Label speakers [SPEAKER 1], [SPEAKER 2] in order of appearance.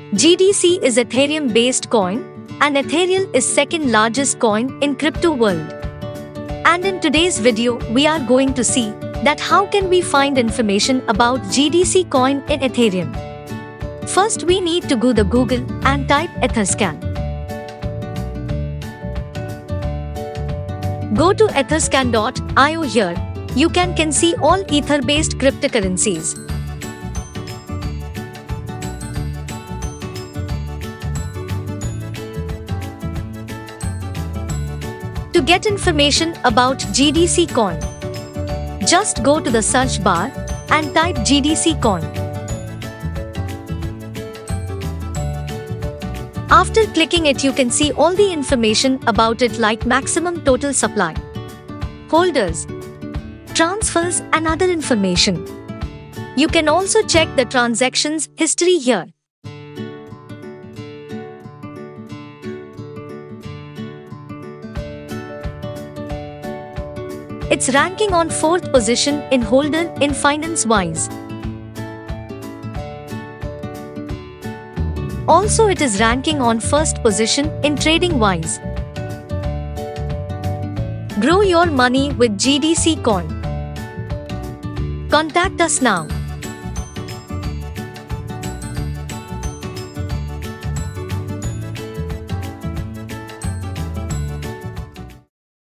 [SPEAKER 1] GDC is Ethereum-based coin, and Ethereum is second largest coin in crypto world. And in today's video, we are going to see that how can we find information about GDC coin in Ethereum. First, we need to go to Google and type Etherscan. Go to etherscan.io. Here, you can see all Ether-based cryptocurrencies. To get information about GDC coin, just go to the search bar and type GDC coin. After clicking it, you can see all the information about it like maximum total supply, holders, transfers and other information. You can also check the transactions history here. It's ranking on 4th position in holder in finance-wise. Also, it is ranking on 1st position in trading-wise. Grow your money with GDC coin. Contact us now.